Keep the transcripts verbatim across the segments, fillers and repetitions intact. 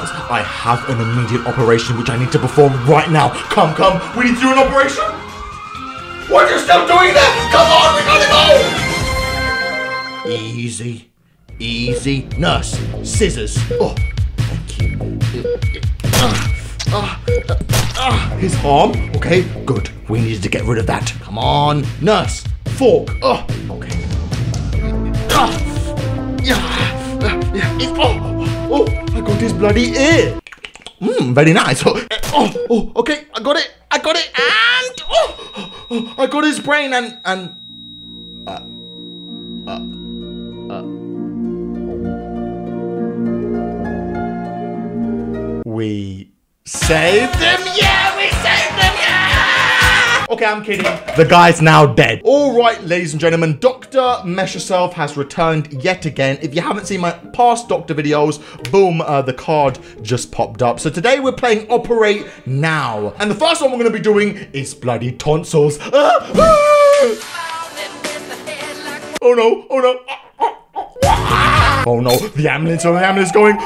guys, I have an immediate operation which I need to perform right now. Come, come, we need to do an operation. What are you still doing there? Come on, we gotta go. Easy, easy. Nurse, scissors. Oh, thank you. Uh, uh, uh, uh, his arm. Okay, good. We needed to get rid of that. Come on, nurse. Fork. Oh, okay. Uh, yeah. Uh, yeah. It, oh, oh, I got his bloody ear. Mmm, very nice. Oh, oh, oh, okay, I got it. I got it. And oh, oh, I got his brain and and. Uh, uh, uh. We saved him. Yeah, we saved him. Yeah. Okay, I'm kidding. The guy's now dead. All right, ladies and gentlemen, Doctor MessYourself has returned yet again. If you haven't seen my past doctor videos, boom, uh, the card just popped up. So today we're playing Operate Now. And the first one we're going to be doing is bloody tonsils. Ah, ah! Oh no, oh no. Oh no, the ambulance, oh, the ambulance going.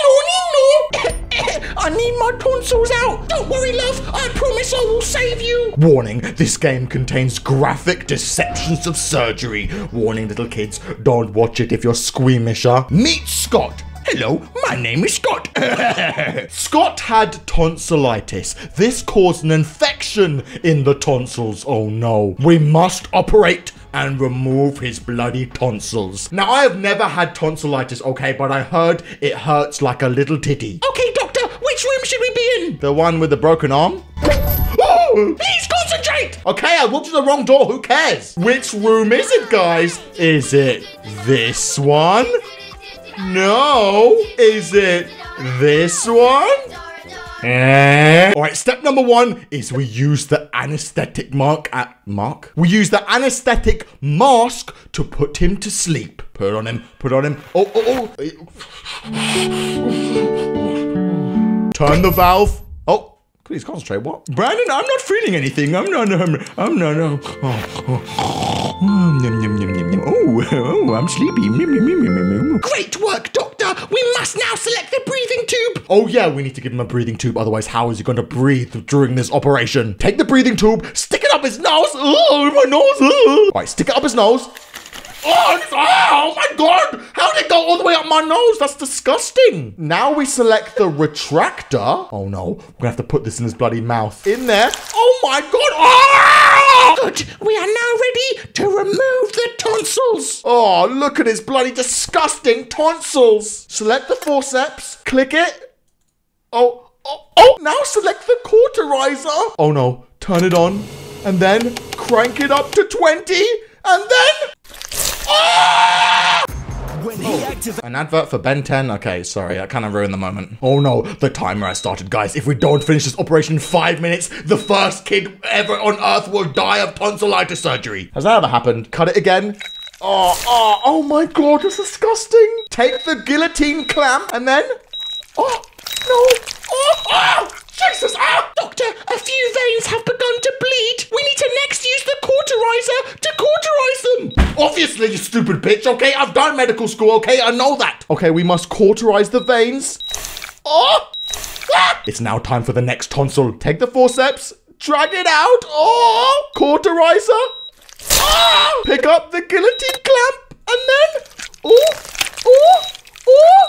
I need my tonsils out. Don't worry, love. I promise I will save you. Warning, this game contains graphic deceptions of surgery. Warning, little kids, don't watch it if you're squeamish. Huh? Meet Scott. Hello, my name is Scott. Scott had tonsillitis. This caused an infection in the tonsils. Oh no. We must operate and remove his bloody tonsils. Now, I have never had tonsillitis, okay, but I heard it hurts like a little titty. Okay, doctor, which room should we be in? The one with the broken arm? Oh, please concentrate! Okay, I walked to the wrong door, who cares? Which room is it, guys? Is it this one? No. Is it this one? Eh? All right, step number one is we use the anesthetic mark at mark. We use the anesthetic mask to put him to sleep. Put it on him, put it on him. Oh, oh, oh. Turn the valve. Oh, please concentrate. What? Brandon, I'm not feeling anything. I'm not, I'm, I'm not, no. Oh, oh. Oh, oh, I'm sleepy. Great work, doctor. We must now select the breathing tube. Oh, yeah, we need to give him a breathing tube. Otherwise, how is he going to breathe during this operation? Take the breathing tube, stick it up his nose. Oh, my nose. Oh. All right, stick it up his nose. Oh, oh my God. How did it go all the way up my nose? That's disgusting. Now we select the retractor. Oh, no. We're going to have to put this in his bloody mouth. In there. Oh, my God. Oh! Good. We are now ready to remove the tonsils. Oh, look at his bloody disgusting tonsils. Select the forceps. Click it. Oh, oh, oh. Now select the cauterizer. Oh, no. Turn it on. And then crank it up to twenty. And then... Oh! When he oh, an advert for Ben ten? Okay, sorry, I kind of ruined the moment. Oh no, the timer has started, guys. If we don't finish this operation in five minutes, the first kid ever on Earth will die of tonsillitis surgery. Has that ever happened? Cut it again. Oh, oh, oh my God, that's disgusting. Take the guillotine clamp and then... Oh, no. Oh, oh, Jesus, ah! Doctor, a few veins have begun to bleed. We need to next use the cauterizer to cauterize them. Obviously, you stupid bitch, okay? I've done medical school, okay? I know that. Okay, we must cauterize the veins. Oh! Ah! It's now time for the next tonsil. Take the forceps, drag it out. Oh! Cauterizer. Oh! Pick up the guillotine clamp, and then... Oh! Oh! Oh!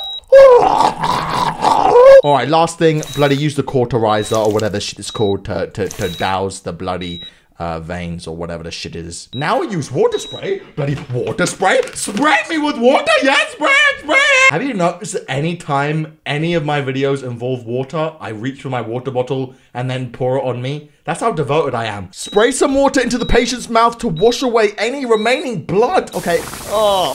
All right, last thing, bloody use the cauterizer or whatever shit is called to, to, to douse the bloody uh, veins or whatever the shit is. Now we use water spray. Bloody water spray. Spray me with water. Yes, spray, spray. Have you noticed that any time any of my videos involve water, I reach for my water bottle and then pour it on me? That's how devoted I am. Spray some water into the patient's mouth to wash away any remaining blood. Okay. Oh.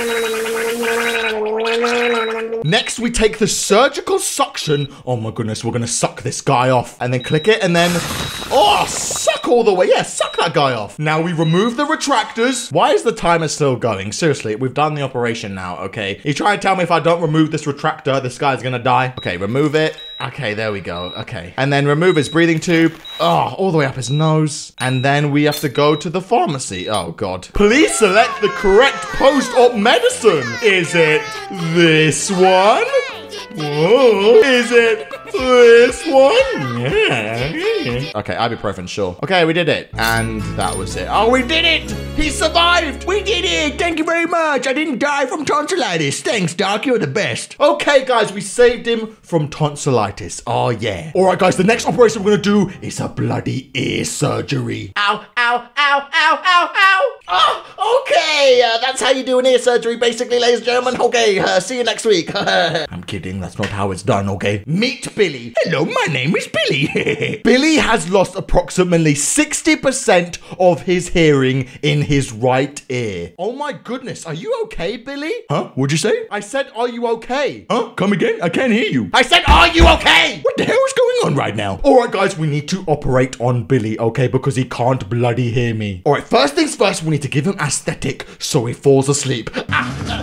Next, we take the surgical suction. Oh my goodness, we're gonna suck this guy off. And then click it and then... Oh, suck all the way. Yeah, suck that guy off. Now we remove the retractors. Why is the timer still going? Seriously, we've done the operation now, okay? You try to tell me if I don't remove this retractor, this guy's gonna die. Okay, remove it. Okay, there we go. Okay. And then remove his breathing tube. Oh, all the way up his nose. And then we have to go to the pharmacy. Oh, God. Please select the correct post-op medicine. Is it this one? Whoa, is it this one? Yeah. Okay, ibuprofen, sure. Okay, we did it. And that was it. Oh, we did it! He survived! We did it! Thank you very much. I didn't die from tonsillitis. Thanks, Doc. You're the best. Okay, guys, we saved him from tonsillitis. Oh, yeah. All right, guys, the next operation we're going to do is a bloody ear surgery. Ow, ow, ow, ow, ow, ow. Oh, okay. Uh, that's how you do an ear surgery, basically, ladies and gentlemen. Okay, uh, see you next week. I'm kidding. That's not how it's done, okay? Meet Billy. Hello, my name is Billy. Billy has lost approximately sixty percent of his hearing in his right ear. Oh my goodness, are you okay, Billy? Huh? What'd you say? I said, are you okay? Huh? Come again? I can't hear you. I said, are you okay? What the hell is going on right now? All right, guys, we need to operate on Billy, okay? Because he can't bloody hear me. All right, first things first, we need to give him aesthetic so he falls asleep. Ah.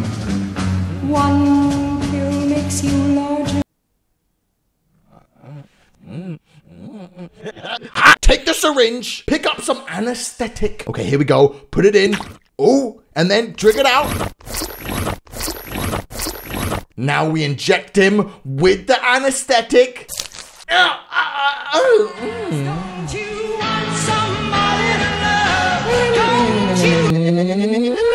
One pill makes you larger. Take the syringe, pick up some anesthetic. Okay, here we go. Put it in. Oh, and then drink it out. Now we inject him with the anesthetic. Uh, uh, uh, mm. Don't you want somebody to love? Don't you?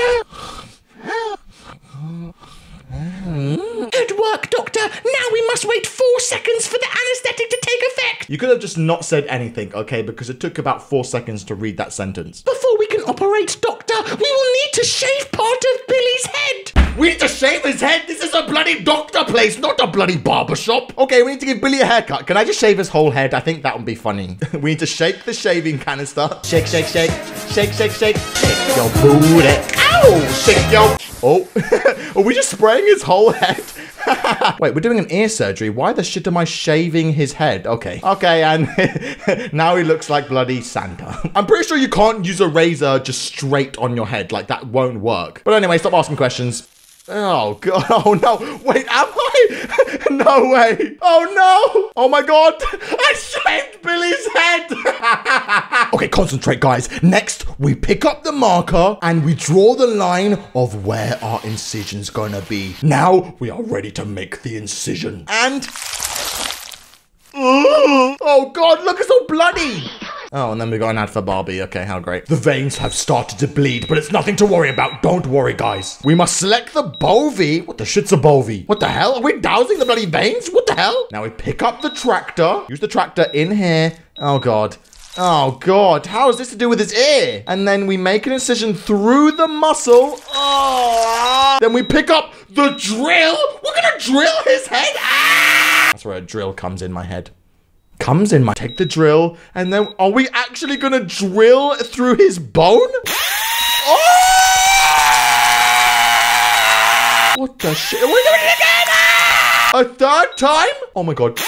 Good work, doctor. Now we must wait four seconds for the anesthetic to take effect. You could have just not said anything, okay? Because it took about four seconds to read that sentence. Before we can operate, doctor, we will need to shave part of Billy's head. We need to shave his head? This is a bloody doctor place, not a bloody barber shop. Okay, we need to give Billy a haircut. Can I just shave his whole head? I think that would be funny. We need to shake the shaving canister. Shake, shake, shake. Shake, shake, shake. Shake your booty. Ow! Shake your... Oh, are we just spraying his whole head? Wait, we're doing an ear surgery. Why the shit am I shaving his head? Okay. Okay, and now he looks like bloody Santa. I'm pretty sure you can't use a razor just straight on your head. Like, that won't work. But anyway, stop asking questions. Oh, God. Oh, no. Wait, am I? No way. Oh, no. Oh, my God. I shaved Billy's head. Okay, concentrate, guys. Next, we pick up the marker and we draw the line of where our incision's gonna be. Now, we are ready to make the incision. And... Oh, God, look, it's all bloody. Oh, and then we got an ad for Barbie. Okay, how great. The veins have started to bleed, but it's nothing to worry about. Don't worry, guys. We must select the bovie. What the shit's a bovie? What the hell? Are we dousing the bloody veins? What the hell? Now we pick up the tractor. Use the tractor in here. Oh, God. Oh, God. How is this to do with his ear? And then we make an incision through the muscle. Oh. Then we pick up the drill. We're gonna drill his head. Ah. That's where a drill comes in my head. Comes in my... Take the drill, and then... Are we actually gonna drill through his bone? Oh! What the shit? Are we doing it again? Ah! A third time? Oh my God.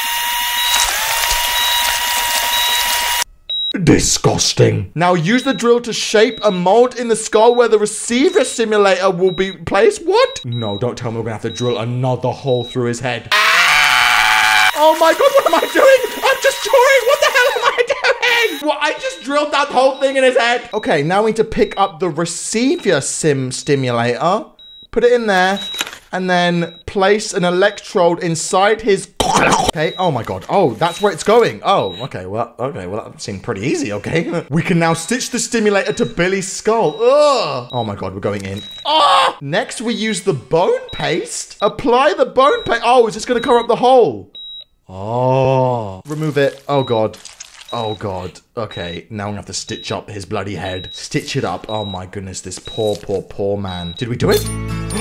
Disgusting. Now use the drill to shape a mold in the skull where the receiver simulator will be placed. What? No, don't tell me we're gonna have to drill another hole through his head. Oh my God, what am I doing? I'm just drawing. What the hell am I doing? What? I just drilled that whole thing in his head. Okay, now we need to pick up the receiver sim stimulator, put it in there, and then place an electrode inside his... Okay, oh my God. Oh, that's where it's going. Oh, okay, well, okay, well, that seemed pretty easy, okay? We can now stitch the stimulator to Billy's skull. Ugh. Oh my God, we're going in. Oh! Next, we use the bone paste. Apply the bone paste. Oh, is this gonna cover up the hole? Oh. Remove it. Oh, God. Oh, God. Okay, now I'm gonna have to stitch up his bloody head. Stitch it up. Oh, my goodness, this poor, poor, poor man. Did we do it?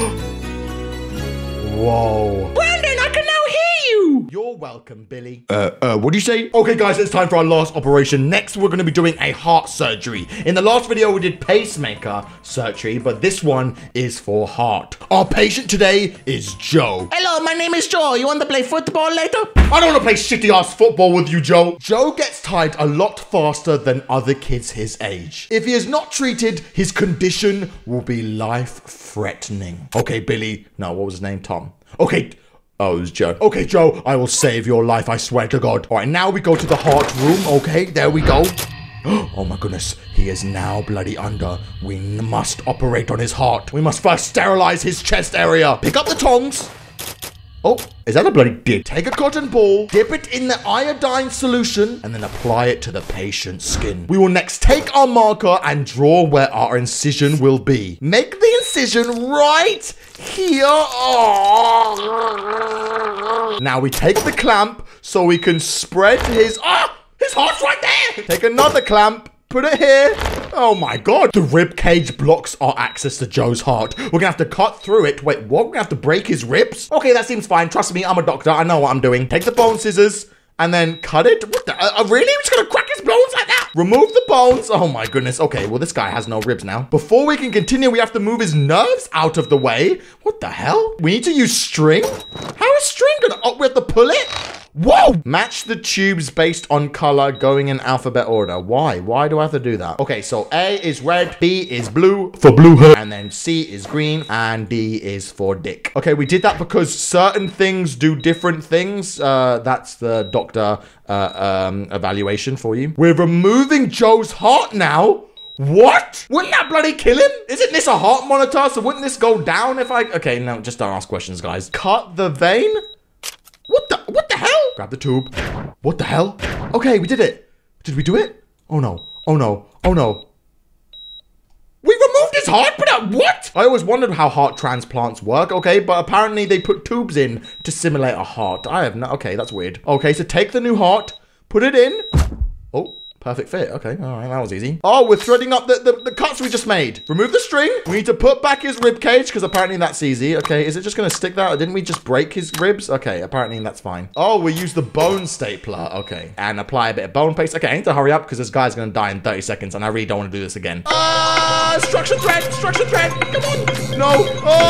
Whoa. Brandon, I can now hear you. You're welcome, Billy. Uh, uh, what do you say? Okay, guys, it's time for our last operation. Next, we're gonna be doing a heart surgery. In the last video, we did pacemaker surgery, but this one is for heart. Our patient today is Joe. Hello, my name is Joe. You want to play football later? I don't want to play shitty-ass football with you, Joe. Joe gets tired a lot faster than other kids his age. If he is not treated, his condition will be life-threatening. Okay, Billy. No, what was his name? Tom. Okay. Oh, it was Joe. Okay, Joe, I will save your life, I swear to God. All right, now we go to the heart room. Okay, there we go. Oh my goodness, he is now bloody under. We must operate on his heart. We must first sterilize his chest area. Pick up the tongs. Oh, is that a bloody dip? Take a cotton ball, dip it in the iodine solution, and then apply it to the patient's skin. We will next take our marker and draw where our incision will be. Make the incision right here. Oh. Now we take the clamp so we can spread his... Ah! His heart's right there! Take another clamp. Put it here. Oh my god. The rib cage blocks our access to Joe's heart. We're gonna have to cut through it. Wait, what? We're gonna have to break his ribs? Okay, that seems fine. Trust me, I'm a doctor. I know what I'm doing. Take the bone scissors and then cut it. What the? Uh, really? We're just gonna crack his bones like that? Remove the bones. Oh my goodness. Okay, well, this guy has no ribs now. Before we can continue, we have to move his nerves out of the way. What the hell? We need to use string? How is string gonna... Oh, we have to pull it? Whoa! Match the tubes based on color going in alphabet order. Why? Why do I have to do that? Okay, so A is red, B is blue for blue hair, and then C is green, and D is for dick. Okay, we did that because certain things do different things. Uh, that's the doctor uh, um, evaluation for you. We're removing Joe's heart now. What? Wouldn't that bloody kill him? Isn't this a heart monitor? So wouldn't this go down if I... Okay, no, just don't ask questions, guys. Cut the vein? What the, what the hell? Grab the tube. What the hell? Okay, we did it. Did we do it? Oh no, oh no, oh no. We removed his heart, but uh, what? I always wondered how heart transplants work, okay? But apparently they put tubes in to simulate a heart. I have no, okay, that's weird. Okay, so take the new heart, put it in. Oh. Perfect fit. Okay, all right, that was easy. Oh, we're threading up the, the, the cuts we just made. Remove the string. We need to put back his rib cage because apparently that's easy. Okay, is it just going to stick that? Or didn't we just break his ribs? Okay, apparently that's fine. Oh, we use the bone stapler. Okay, and apply a bit of bone paste. Okay, I need to hurry up because this guy's going to die in thirty seconds and I really don't want to do this again. Ah, uh, structure thread, structure thread. Come on. No.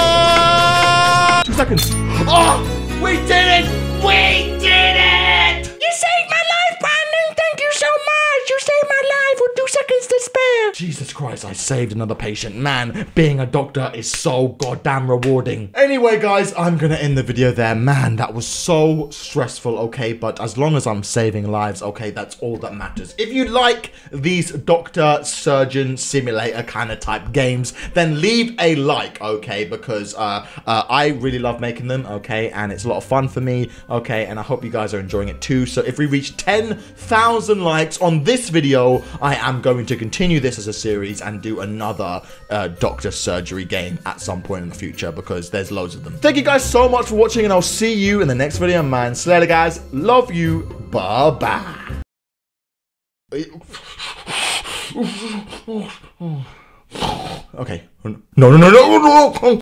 Ah, uh, two seconds. Oh, we did it. We did it. You saved my life, Brandon. Thank you so much. You saved my life with two seconds to spare. Jesus Christ, I saved another patient. Man, being a doctor is so goddamn rewarding. Anyway, guys, I'm gonna end the video there. Man, that was so stressful, okay? But as long as I'm saving lives, okay, that's all that matters. If you like these doctor, surgeon, simulator kind of type games, then leave a like, okay? Because uh, uh, I really love making them, okay? And it's a lot of fun for me, okay? And I hope you guys are enjoying it too. So if we reach ten thousand likes on this video, I am going to continue this as a series and do another uh, doctor surgery game at some point in the future because there's loads of them. Thank you guys so much for watching and I'll see you in the next video, man. So later, guys. Love you. Bye-bye. Okay. No, no, no, no, no.